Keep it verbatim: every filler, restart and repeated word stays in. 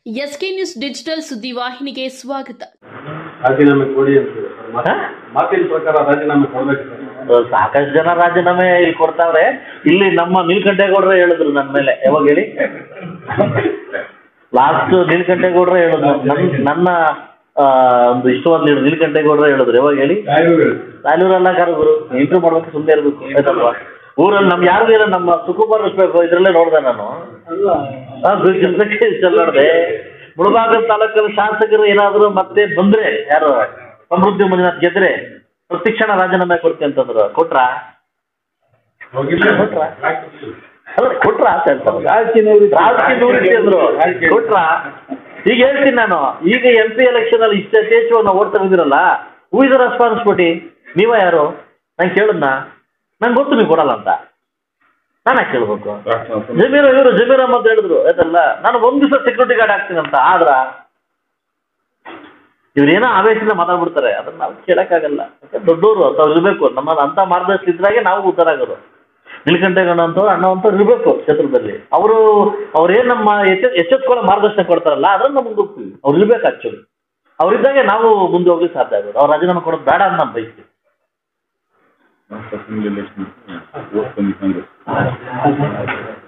SK news digital ಸುದ್ದಿವಾಹಿನಿಗೆ ಸ್ವಾಗತ. ರಾಜೀನಾಮೆ ಕೊಡಿ ಅಂತ ಮಾತಿನ ಪ್ರಕಾರ ರಾಜೀನಾಮೆ ಕೊಡಬೇಕು. ಸಾಕಷ್ಟು ಜನ ರಾಜೀನಾಮೆ ಇಲ್ಲಿ ಕೊಡ್ತಾವ್ರೆ. ಇಲ್ಲಿ ನಮ್ಮ ನೀಲಕಂಠೇಗೌಡರೇ ಹೇಳಿದ್ರು ನನ್ನ ಮೇಲೆ. ಯಾವಾಗ ಹೇಳಿ? ಲಾಸ್ಟ್ ನೀಲಕಂಠೇಗೌಡರೇ ಹೇಳಿದ್ರು ನನ್ನ ನನ್ನ ಒಂದು ಇಷ್ಟವಾದ ನೀರು ನೀಲಕಂಠೇಗೌಡರೇ ಹೇಳಿದ್ರು. ಯಾವಾಗ ಹೇಳಿ? ರಾಯಲೂರೆಲ್ಲ ಕರೆದ್ರು. ಇಂಟರ್ವ್ಯೂ ಮಾಡ್ಬೇಕು, ಸುಮ್ಮನೆ ಇರಬೇಕು ಆಯ್ತಲ್ವಾ? ಊರಲ್ಲಿ ನಮ್ಗೆ ಯಾರಿಗೂ ಇಲ್ಲ. ನಮ್ಮ ಸುಕುಮಾರ್ ಇದ್ರಲ್ಲೇ ನೋಡ್ದೆ ನಾನು. ನೋಡಿದೆ ಮುಳಬಾಗಿಲು ತಾಲೂಕಲ್ಲಿ ಶಾಸಕರು ಏನಾದ್ರು ಮತ್ತೆ ಬಂದ್ರೆ, ಯಾರು ಸಮೃದ್ಧಿ ಮಂಜುನಾಥ್ ಗೆದ್ರೆ ಪ್ರತಿಕ್ಷಣ ರಾಜೀನಾಮೆ ಕೊಡ್ತೀನಿ ಅಂತಂದ್ರು. ಕೊಟ್ರ ಕೊಟ್ರ ಅಲ್ಲ ಕೊಟ್ರ ಅಂತ ಹೇಳ್ತಾರೆ. ರಾಜಕೀಯ ಅಂದ್ರು ಕೊಟ್ರ. ಈಗ ಹೇಳ್ತೀನಿ ನಾನು, ಈಗ ಎಂ ಪಿ ಎಲೆಕ್ಷನ್ ಅಲ್ಲಿ ಇಷ್ಟ ಯಥೇಚ್ಛವಾಗಿ ನಾವು ಓಡ್ತಾ ಇದ್ದೀರಲ್ಲ, ಹೂ ಇಸ್ ದ ರೆಸ್ಪಾನ್ಸಿಬಿಲಿಟಿ? ನೀವ ಯಾರು? ನಂಗೆ ಕೇಳಿದ್ನ? ನಂಗೆ ಗೊತ್ತು ನೀವು ಕೊಡಲ್ಲ ಅಂತ. ನಾನು ಯಾಕೆ ಕೇಳ್ಬೇಕು? ಜಮೀರ್ ಇವರು ಜಮೀರ್ ಅಹಮದ್ ಹೇಳಿದ್ರು ಆಯ್ತಲ್ಲ, ನಾನು ಒಂದ್ ದಿವಸ ಸೆಕ್ಯೂರಿಟಿ ಗಾರ್ಡ್ ಆಗ್ತೀನಿ ಅಂತ. ಆದ್ರ ಇವ್ರೇನೋ ಆವೇಶದಿಂದ ಮಾತಾಡ್ಬಿಡ್ತಾರೆ, ಅದನ್ನ ನಾವು ಕೇಳಕ್ಕಾಗಲ್ಲ. ದೊಡ್ಡವರು ಅಂತ ಇರ್ಬೇಕು. ನಮ್ಮ ಅಂತ ಮಾರ್ಗದರ್ಶನ ಇದ್ರಾಗೆ ನಾವು ಉದ್ದಾರ ಆಗೋದು. ನೀಲಕಂಠೇಗೌಡ ಅಂತವ್ರು ಅಣ್ಣ ಅಂತವ್ರು ಇರ್ಬೇಕು ಕ್ಷೇತ್ರದಲ್ಲಿ. ಅವರು ಅವ್ರೇನ್ ನಮ್ಮ ಎಚ್ಚ ಎಚ್ಚೆತ್ಕೊಳ್ಳೋ ಮಾರ್ಗದರ್ಶನ ಕೊಡ್ತಾರಲ್ಲ, ಅದ್ರಲ್ಲಿ ನಾವು ಮುಂದೆ ಹೋಗ್ತೀವಿ. ಅವ್ರು ಇರ್ಬೇಕು. ಆಕ್ಚುಲಿ ಅವ್ರಿದ್ದಾಗೆ ನಾವು ಮುಂದೆ ಹೋಗ್ಲಿಕ್ಕೆ ಸಾಧ್ಯ ಆಗೋದು. ಅವ್ರು ರಾಜೀನಾಮೆ ಕೊಡೋದು ಬೇಡ ಅಂತ ನಾನು ಬಯಸ್ತೀವಿ.